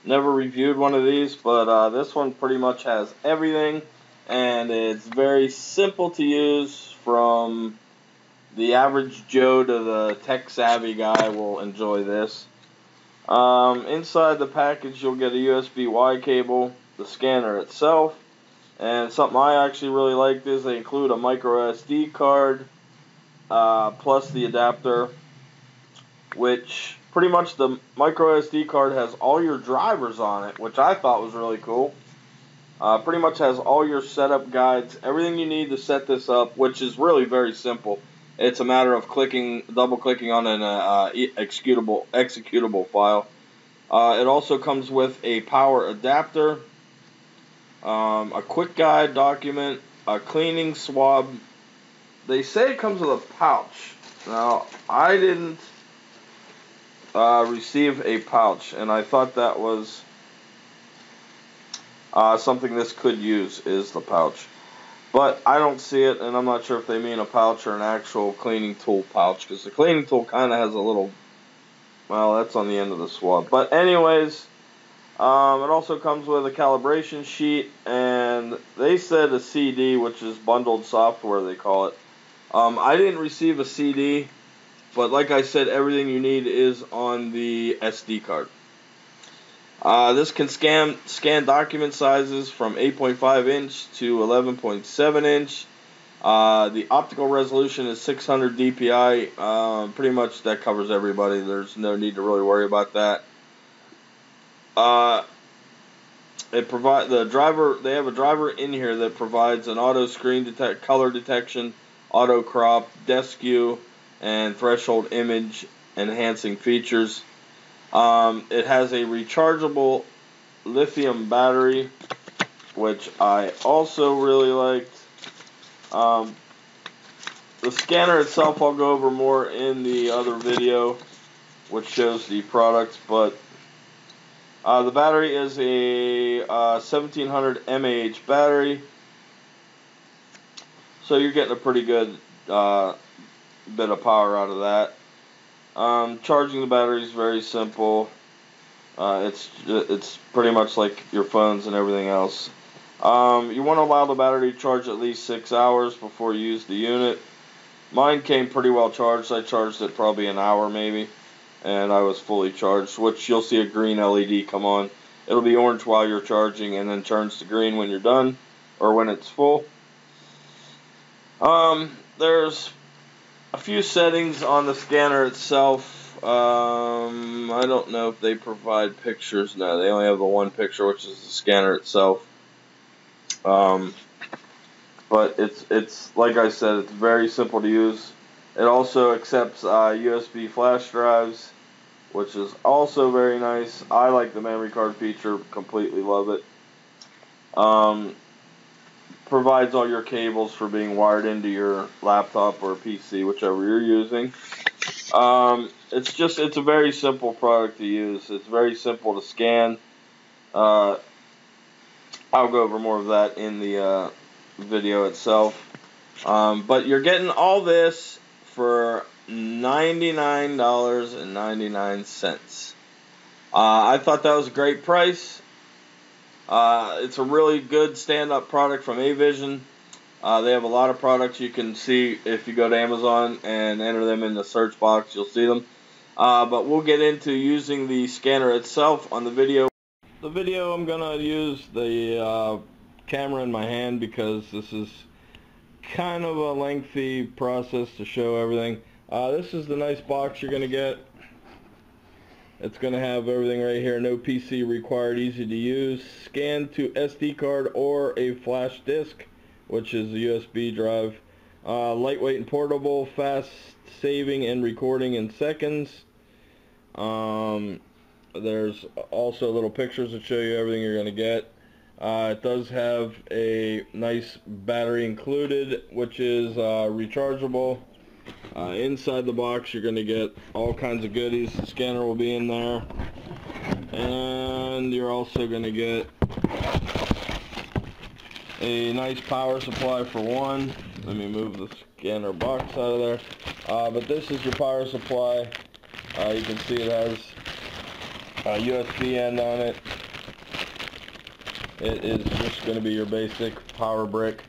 Never reviewed one of these, but this one pretty much has everything, and it's very simple to use. From the average Joe to the tech-savvy guy will enjoy this. Inside the package, you'll get a USB-Y cable, the scanner itself, and something I actually really liked is they include a micro SD card, plus the adapter, which pretty much the micro SD card has all your drivers on it, which I thought was really cool. Pretty much has all your setup guides, everything you need to set this up, which is really very simple. It's a matter of double clicking on an executable file. It also comes with a power adapter, a quick guide document, a cleaning swab. They say it comes with a pouch. Now, I didn't receive a pouch, and I thought that was something this could use, is the pouch. But I don't see it, and I'm not sure if they mean a pouch or an actual cleaning tool pouch, because the cleaning tool kind of has a little, well, that's on the end of the swab. But anyways, it also comes with a calibration sheet, and they said a CD, which is bundled software, they call it. I didn't receive a CD, but like I said, everything you need is on the SD card. This can scan document sizes from 8.5 inch to 11.7 inch. The optical resolution is 600 dpi. Pretty much that covers everybody. There's no need to really worry about that. They have a driver in here that provides an auto screen color detection, auto crop, deskew, and threshold image enhancing features. It has a rechargeable lithium battery, which I also really liked. The scanner itself I'll go over more in the other video, which shows the products, but the battery is a 1700 mAh battery, so you're getting a pretty good bit of power out of that. Charging the battery is very simple. It's pretty much like your phones and everything else. You want to allow the battery to charge at least 6 hours before you use the unit. Mine came pretty well charged. I charged it probably an hour maybe, and I was fully charged, which you'll see a green LED come on. It'll be orange while you're charging and then turns to green when you're done or when it's full. There's a few settings on the scanner itself. I don't know if they provide pictures. No, they only have the one picture, which is the scanner itself. But it's like I said, it's very simple to use. It also accepts USB flash drives, which is also very nice. I like the memory card feature, completely love it. Provides all your cables for being wired into your laptop or PC, whichever you're using. It's a very simple product to use. It's very simple to scan. I'll go over more of that in the video itself. But you're getting all this for $99.99. I thought that was a great price. It's a really good stand-up product from Avision. They have a lot of products you can see if you go to Amazon and enter them in the search box. You'll see them. But we'll get into using the scanner itself on the video. The video, I'm going to use the camera in my hand because this is kind of a lengthy process to show everything. This is the nice box you're going to get. It's going to have everything right here. No PC required, easy to use. Scan to SD card or a flash disk, which is a USB drive. Lightweight and portable, fast saving and recording in seconds. There's also little pictures that show you everything you're going to get. It does have a nice battery included, which is rechargeable. Inside the box you're going to get all kinds of goodies. The scanner will be in there, and you're also going to get a nice power supply for one. Let me move the scanner box out of there. But this is your power supply. You can see it has a USB end on it. It is just going to be your basic power brick,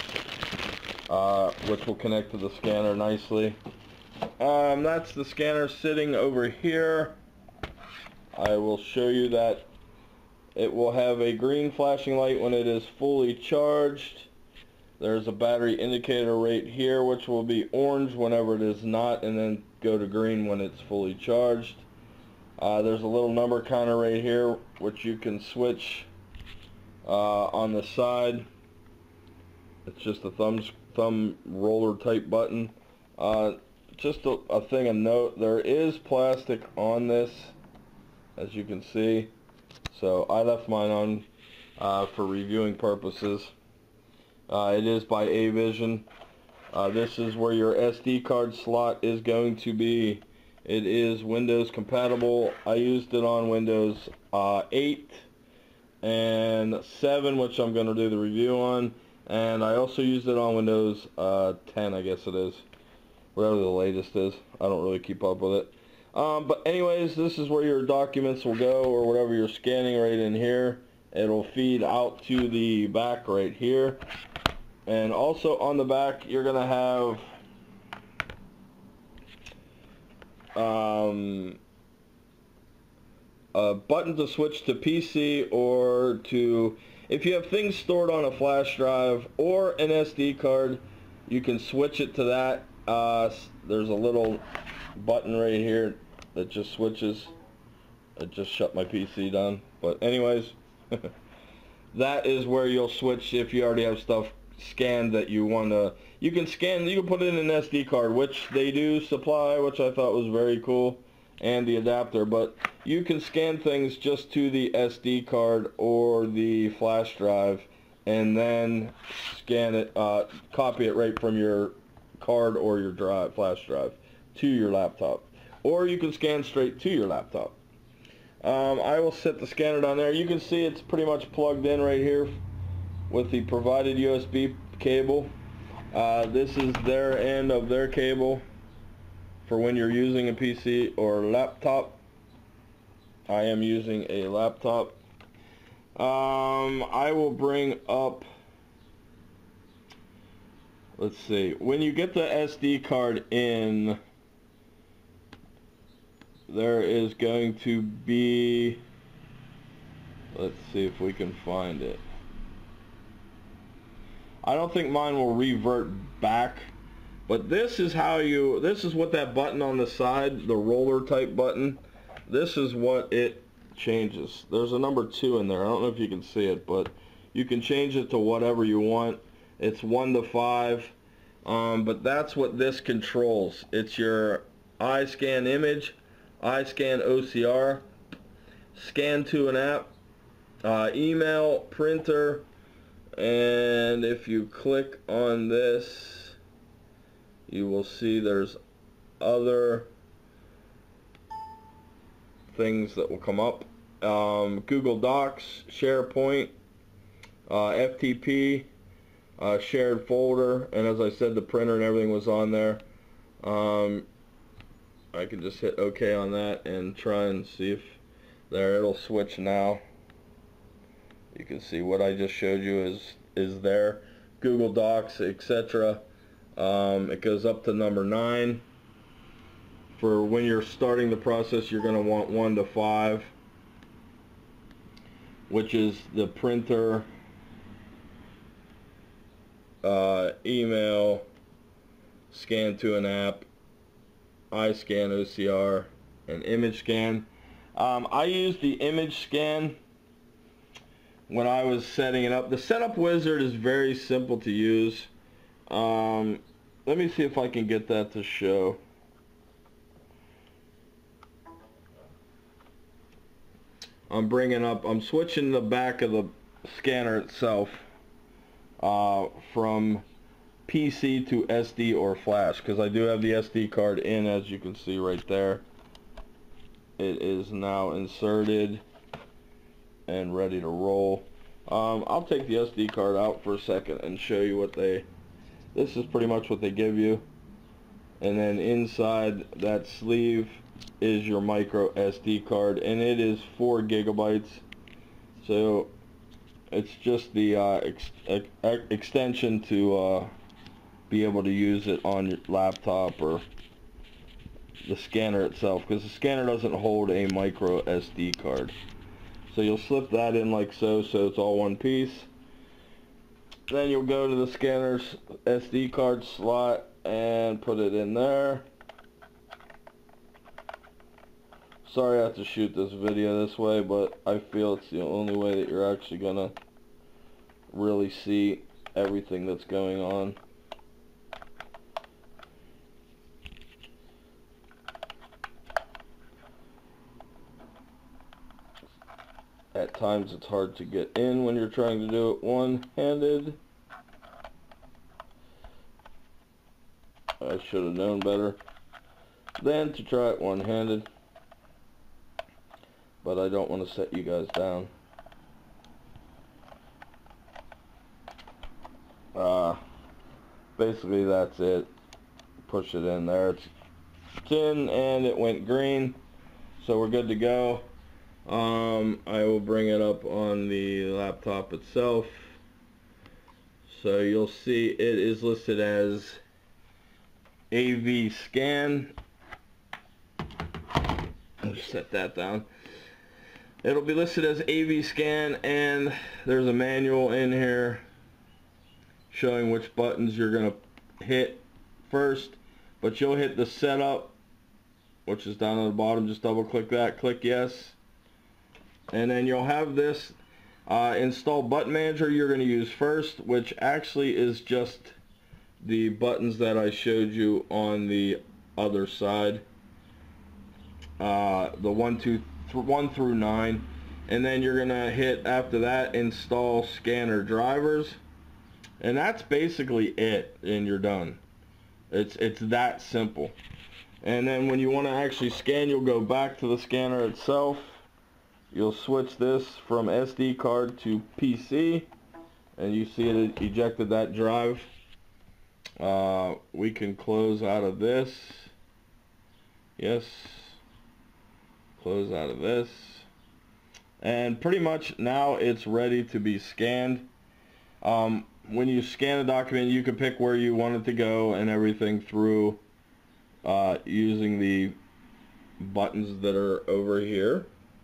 which will connect to the scanner nicely. That's the scanner sitting over here. I will show you that it will have a green flashing light when it is fully charged. There's a battery indicator right here, which will be orange whenever it is not, and then go to green when it's fully charged. There's a little number counter right here, which you can switch on the side. It's just a thumb roller type button. Just a thing of note, there is plastic on this, as you can see. So I left mine on for reviewing purposes. It is by Avision. This is where your SD card slot is going to be. It is Windows compatible. I used it on Windows 8 and 7, which I'm going to do the review on. And I also used it on Windows 10, I guess it is. Whatever the latest is. I don't really keep up with it. But anyways, this is where your documents will go, or whatever you're scanning right in here. It'll feed out to the back right here. And also on the back, you're going to have a button to switch to PC, or to, if you have things stored on a flash drive or an SD card, you can switch it to that. There's a little button right here that just switches. I just shut my PC down. But anyways, that is where you'll switch if you already have stuff scanned that you want to. You can scan, you can put in an SD card, which they do supply, which I thought was very cool, and the adapter. But you can scan things just to the SD card or the flash drive, and then scan it, copy it right from your card or your flash drive to your laptop, or you can scan straight to your laptop. I will set the scanner down there. You can see it's pretty much plugged in right here with the provided USB cable. This is their end of their cable for when you're using a PC or laptop. I am using a laptop. I will bring up, let's see, when you get the SD card in, there is going to be, let's see if we can find it. I don't think mine will revert back, but this is how you, this is what that button on the side, the roller type button, this is what it changes. There's a number 2 in there. I don't know if you can see it, but you can change it to whatever you want. It's 1 to 5, but that's what this controls. It's your iScan image, iScan OCR, scan to an app, email, printer, and if you click on this, you will see there's other things that will come up. Google Docs, SharePoint, FTP, shared folder, and as I said, the printer and everything was on there. I can just hit OK on that and try and see if there, it'll switch now. You can see what I just showed you is there. Google Docs, etc. It goes up to number 9. For when you're starting the process, you're going to want 1 to 5, which is the printer, email, scan to an app, iScan OCR, and image scan. I used the image scan when I was setting it up. The setup wizard is very simple to use. Let me see if I can get that to show. I'm switching the back of the scanner itself from PC to SD or flash, because I do have the SD card in, as you can see right there. It is now inserted and ready to roll. I'll take the SD card out for a second and show you what this is pretty much what they give you. And then inside that sleeve is your micro SD card, and it is 4 gigabytes. So It's just the extension to be able to use it on your laptop or the scanner itself, because the scanner doesn't hold a micro SD card. So you'll slip that in like so, so it's all one piece. Then you'll go to the scanner's SD card slot and put it in there. Sorry I have to shoot this video this way, but I feel it's the only way that you're actually gonna really see everything that's going on. At times it's hard to get in when you're trying to do it one-handed. I should have known better than to try it one-handed, but I don't want to set you guys down. Basically that's it. Push it in there. It's in and it went green, so we're good to go. I will bring it up on the laptop itself, so you'll see it is listed as AV scan. I'll just set that down. It'll be listed as AV scan, and there's a manual in here showing which buttons you're going to hit first, but you'll hit the setup, which is down on the bottom. Just double click that, click yes, and then you'll have this install button manager you're going to use first, which actually is just the buttons that I showed you on the other side, the 1 through 9, and then you're gonna hit after that install scanner drivers, and that's basically it, and you're done. It's that simple. And then when you want to actually scan, you'll go back to the scanner itself. You'll switch this from SD card to PC, and you see it ejected that drive. We can close out of this. Yes. Close out of this. And pretty much now it's ready to be scanned. When you scan a document, you can pick where you want it to go and everything through using the buttons that are over here.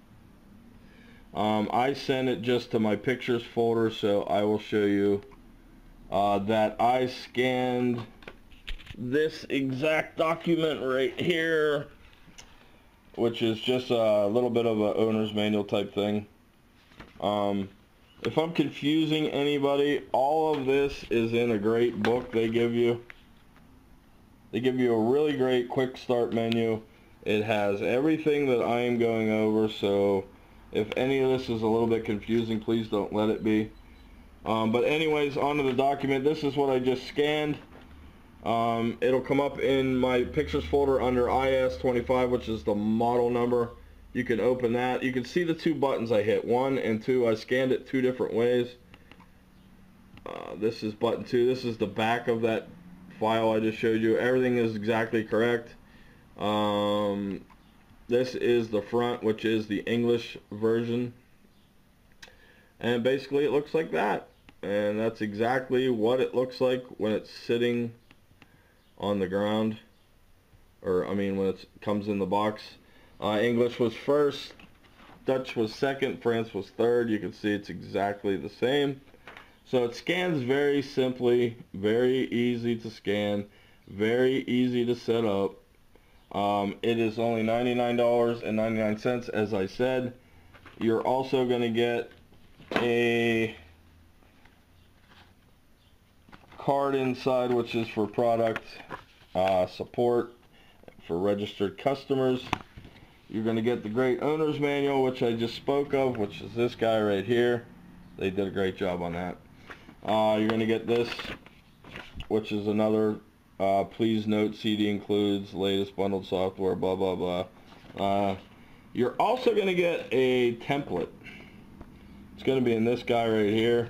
I send it just to my pictures folder, so I will show you that I scanned this exact document right here, which is just a little bit of a owner's manual type thing. If I'm confusing anybody, all of this is in a great book they give you. They give you a really great quick start menu. It has everything that I am going over, so if any of this is a little bit confusing, please don't let it be. But anyways, onto the document. This is what I just scanned. It'll come up in my pictures folder under IS25, which is the model number. You can open that. You can see the two buttons I hit, 1 and 2. I scanned it 2 different ways. This is button 2. This is the back of that file I just showed you. Everything is exactly correct. This is the front, which is the English version. And basically it looks like that. And that's exactly what it looks like when it's sitting on the ground. Or, I mean, when it comes in the box. English was first, Dutch was second, France was third. You can see it's exactly the same. So it scans very simply, very easy to scan, very easy to set up. It is only $99.99, as I said. You're also going to get a card inside, which is for product support for registered customers. You're going to get the great owner's manual, which I just spoke of, which is this guy right here. They did a great job on that. You're going to get this, which is another please note CD includes latest bundled software, blah blah blah. You're also going to get a template. It's going to be in this guy right here.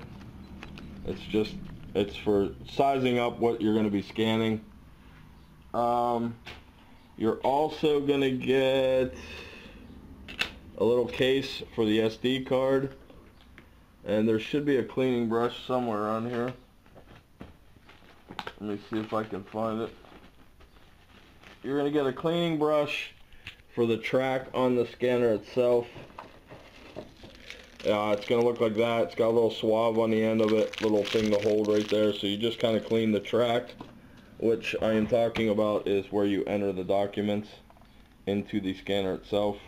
It's for sizing up what you're going to be scanning. You're also going to get a little case for the SD card. And there should be a cleaning brush somewhere around here. Let me see if I can find it. You're going to get a cleaning brush for the track on the scanner itself. It's going to look like that. It's got a little swab on the end of it, little thing to hold right there. So you just kind of clean the track, which I am talking about is where you enter the documents into the scanner itself.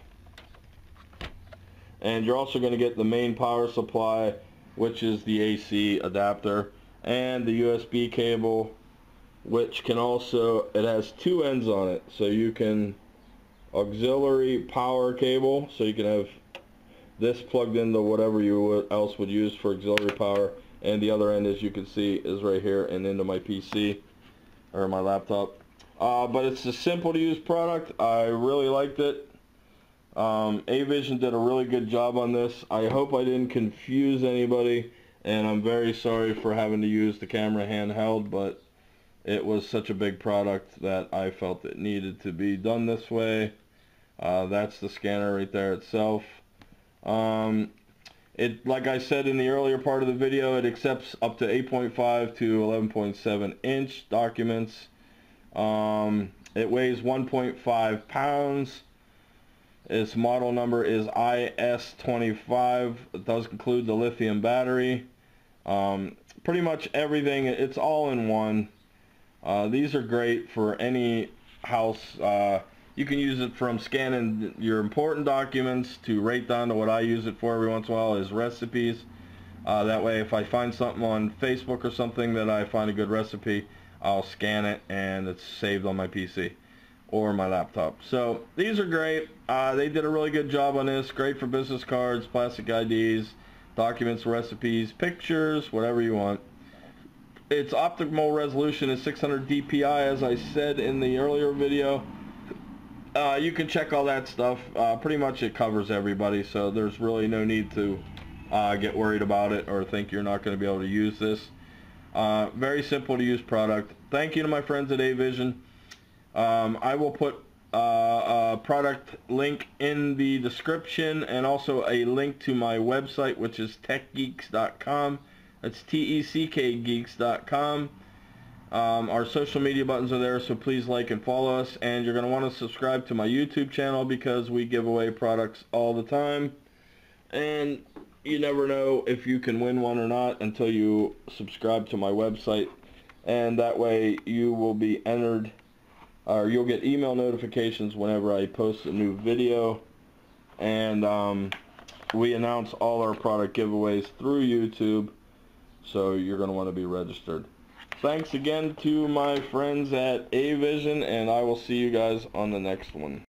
And you're also going to get the main power supply, which is the AC adapter, and the USB cable, which can also, it has two ends on it, so you can auxiliary power cable, so you can have this plugged into whatever you else would use for auxiliary power, and the other end, as you can see, is right here and into my PC or my laptop. But it's a simple to use product. I really liked it. Avision did a really good job on this. I hope I didn't confuse anybody, and I'm very sorry for having to use the camera handheld, but it was such a big product that I felt it needed to be done this way. That's the scanner right there itself. Like I said in the earlier part of the video, it accepts up to 8.5 to 11.7 inch documents. It weighs 1.5 pounds. Its model number is IS25. It does include the lithium battery. Pretty much everything, it's all in one. These are great for any house. You can use it from scanning your important documents to right down to what I use it for every once in a while is recipes. That way if I find something on Facebook or something that I find a good recipe, I'll scan it and it's saved on my PC or my laptop. So these are great. They did a really good job on this. Great for business cards, plastic IDs, documents, recipes, pictures, whatever you want. Its optimal resolution is 600 dpi, as I said in the earlier video. You can check all that stuff. Pretty much it covers everybody, so there's really no need to get worried about it or think you're not going to be able to use this. Very simple to use product. Thank you to my friends at Avision. I will put a product link in the description and also a link to my website, which is techgeeks.com. That's TECKgeeks.com. Our social media buttons are there, so please like and follow us, and you're going to want to subscribe to my YouTube channel because we give away products all the time, and you never know if you can win one or not until you subscribe to my website, and that way you will be entered, or you'll get email notifications whenever I post a new video. And we announce all our product giveaways through YouTube, so you're going to want to be registered. Thanks again to my friends at Avision, and I will see you guys on the next one.